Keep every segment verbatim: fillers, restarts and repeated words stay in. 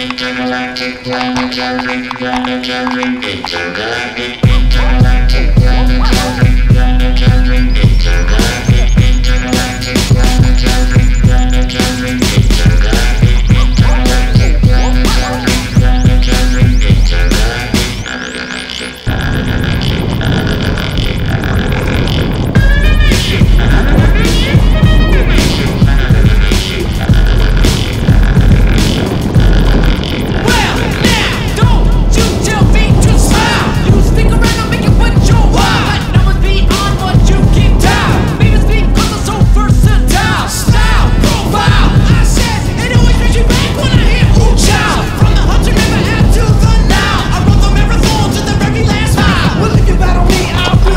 Intergalactic planetary, planetary, intergalactic, intergalactic, planetary, planetary, intergalactic, intergalactic, planetary, planetary, intergalactic, intergalactic, planetary, planetary, intergalactic, another dimension, another dimension, another dimension, another dimension, another dimension, another dimension, another dimension, another dimension. Well, now, don't you tell me to smile. You stick around and make it what you want. Let numbers beyond what you can tell. Maybe it's because I'm so versatile. Style, profile, I said, it always brings you back when I hear ooh child. From the hunter never had to the now. I run the marathon to the very last mile. Well, if you battle me, I will.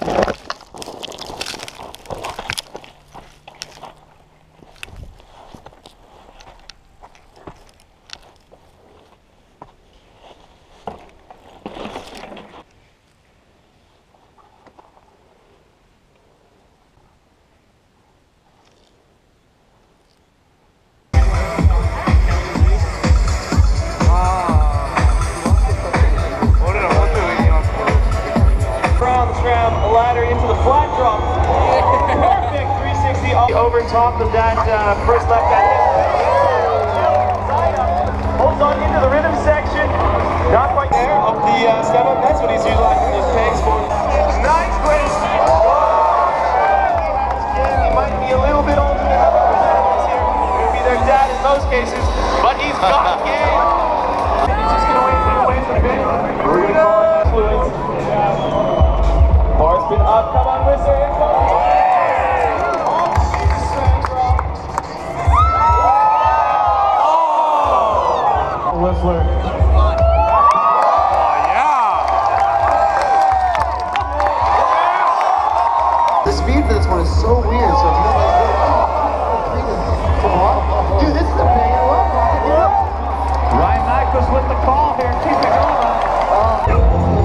Ladder into the flat drop. Perfect three sixty over top of that uh, first left hand. Holds on into the rhythm section. Not quite there of the uh, step up. That's what he's utilizing his pegs for. Nice twist. He might be a little bit older than other presenters here. He'll be their dad in most cases, but he's got game. He's just gonna wait for the wait for the bit. We're gonna call it fluids. Bar's been up, come on, Whistler, here comes. Oh! Whistler. Oh, yeah! The speed for this one is so weird, so if you don't like it, come on. Dude, this is a bang and love. Ryan Michaels with the call here, keep it going. Uh,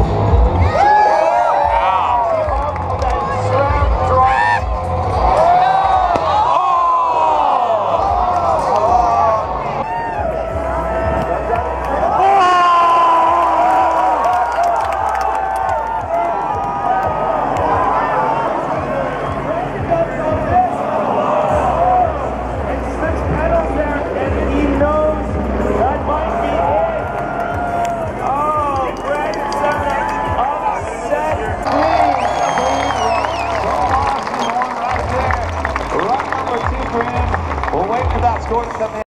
We'll wait for that score to come in.